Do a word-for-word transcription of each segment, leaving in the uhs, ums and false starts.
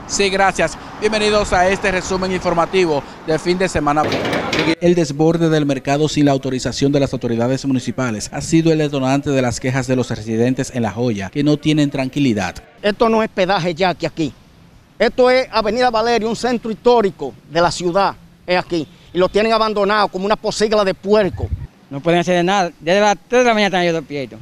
Sí, gracias. Bienvenidos a este resumen informativo de fin de semana. El desborde del mercado sin la autorización de las autoridades municipales ha sido el detonante de las quejas de los residentes en La Joya, que no tienen tranquilidad. Esto no es pedaje yaqui aquí. Esto es Avenida Valerio, un centro histórico de la ciudad, es aquí. Y lo tienen abandonado como una posigla de puerco. No pueden hacer nada. Desde las tres de la mañana están ellos despiertos.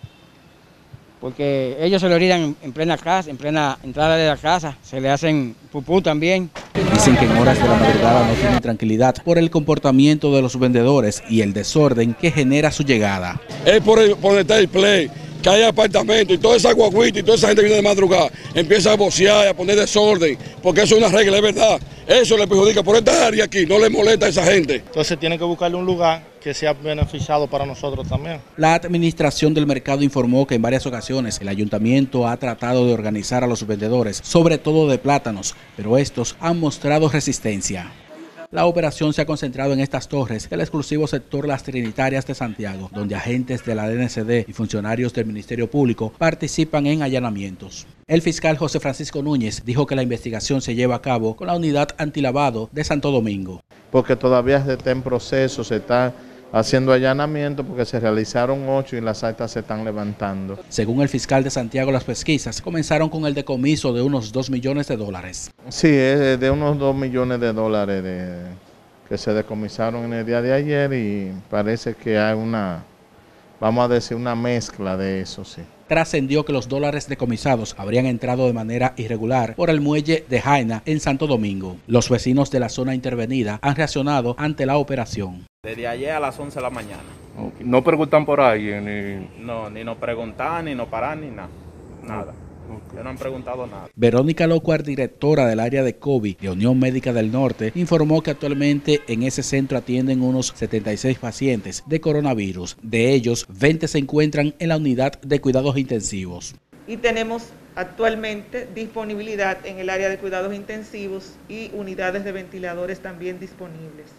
Porque ellos se lo orinan en plena casa, en plena entrada de la casa, se le hacen pupú también. Dicen que en horas de la madrugada no tienen tranquilidad por el comportamiento de los vendedores y el desorden que genera su llegada. Es por el, por el display, que hay apartamentos y toda esa guaguita y toda esa gente viene de madrugada, empieza a vocear y a poner desorden, porque eso es una regla, es verdad. Eso le perjudica por esta área aquí, no le molesta a esa gente. Entonces tiene que buscarle un lugar que sea beneficiado para nosotros también. La administración del mercado informó que en varias ocasiones el ayuntamiento ha tratado de organizar a los vendedores, sobre todo de plátanos, pero estos han mostrado resistencia. La operación se ha concentrado en estas torres del exclusivo sector Las Trinitarias de Santiago, donde agentes de la D N C D y funcionarios del Ministerio Público participan en allanamientos. El fiscal José Francisco Núñez dijo que la investigación se lleva a cabo con la unidad antilavado de Santo Domingo. Porque todavía está en proceso, se está haciendo allanamiento porque se realizaron ocho y las actas se están levantando. Según el fiscal de Santiago, las pesquisas comenzaron con el decomiso de unos dos millones de dólares. Sí, es de unos dos millones de dólares de, que se decomisaron en el día de ayer y parece que hay una, vamos a decir, una mezcla de eso, sí. Trascendió que los dólares decomisados habrían entrado de manera irregular por el muelle de Jaina en Santo Domingo. Los vecinos de la zona intervenida han reaccionado ante la operación. Desde ayer a las once de la mañana. Okay. ¿No preguntan por alguien? Ni... No, ni nos preguntan, ni nos paran, ni nada. Nada. Okay. No han preguntado nada. Verónica Locuar, directora del área de COVID de Unión Médica del Norte, informó que actualmente en ese centro atienden unos setenta y seis pacientes de coronavirus. De ellos, veinte se encuentran en la unidad de cuidados intensivos. Y tenemos actualmente disponibilidad en el área de cuidados intensivos y unidades de ventiladores también disponibles.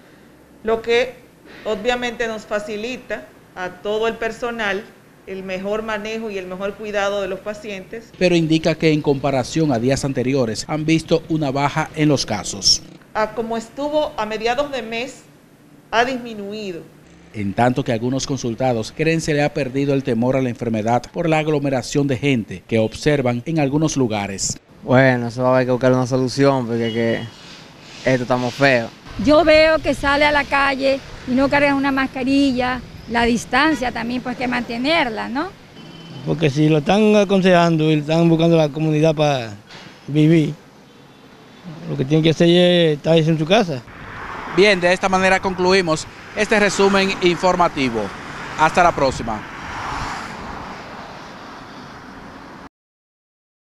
Lo que obviamente nos facilita a todo el personal el mejor manejo y el mejor cuidado de los pacientes. Pero indica que en comparación a días anteriores han visto una baja en los casos. A como estuvo a mediados de mes, ha disminuido. En tanto que algunos consultados creen se le ha perdido el temor a la enfermedad por la aglomeración de gente que observan en algunos lugares. Bueno, eso va a haber que buscar una solución porque que esto estamos feos. Yo veo que sale a la calle y no cargan una mascarilla. La distancia también pues hay que mantenerla, ¿no? Porque si lo están aconsejando y están buscando la comunidad para vivir, lo que tienen que hacer es estar en su casa. Bien, de esta manera concluimos este resumen informativo. Hasta la próxima.